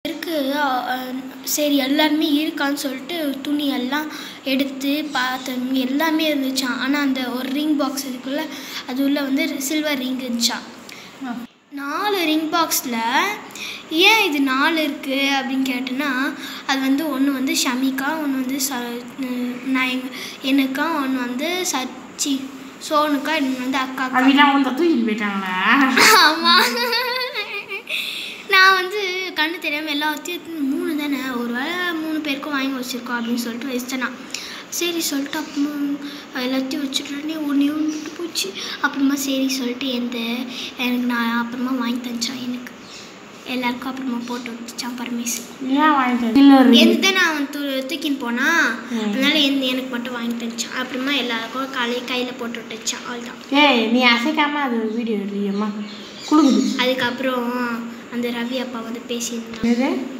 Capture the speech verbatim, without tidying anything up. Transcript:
இருக்கு சரி எல்லாருமே இருக்கான்னு சொல்லிட்டு துணியெல்லாம் எடுத்து பார்த்தேன் எல்லாமே இருந்துச்சான். ஆனால் அந்த ஒரு ரிங் பாக்ஸ் இருக்குல்ல அது உள்ள வந்து சில்வர் ரிங் இருந்துச்சான். நாலு ரிங் பாக்ஸில் ஏன் இது நாலு இருக்குது அப்படின்னு கேட்டேன்னா அது வந்து ஒன்று வந்து ஷமிகா, ஒன்று வந்து ச நான் எங்கள் எனக்கா, ஒன்று வந்து சச்சி சோனுக்கா, இன்னொன்று வந்து அக்கா. அப்படிலாம் வந்து தூக்கிட்டு போயிட்டாங்களா? ஆமாம், நான் வந்து கண்ணு தெரியாமல் எல்லாத்தையும் மூணு தானே ஒரு வேளை மூணு பேருக்கும் வாங்கி வச்சுருக்கோம் அப்படின்னு சொல்லிட்டு வச்சிட்டேனா. சரி சொல்லிட்டு அப்புறமா எல்லாத்தையும் வச்சுட்டே ஒன்றே ஒன்று விட்டு போச்சு. அப்புறமா சரி சொல்லிட்டு எந்த எனக்கு நான் அப்புறமா வாங்கி தந்துச்சான். எனக்கு எல்லாருக்கும் அப்புறமா போட்டு விட்டுச்சான் பரமேசு. எந்த நான் அவன் தூ தூக்கின்னு போனா அதனால எந்த எனக்கு மட்டும் வாங்கி தந்துச்சான். அப்புறமா எல்லாருக்கும் காலையை கையில் போட்டு விட்டுச்சான். அவ்வளோதான். ஏய் நீ அசைக்காம அது வீடியோ எடுறியம்மா குழுங்குது. அதுக்கப்புறம் அந்த ரவி அப்பா வந்து பேசியிருந்தாங்க.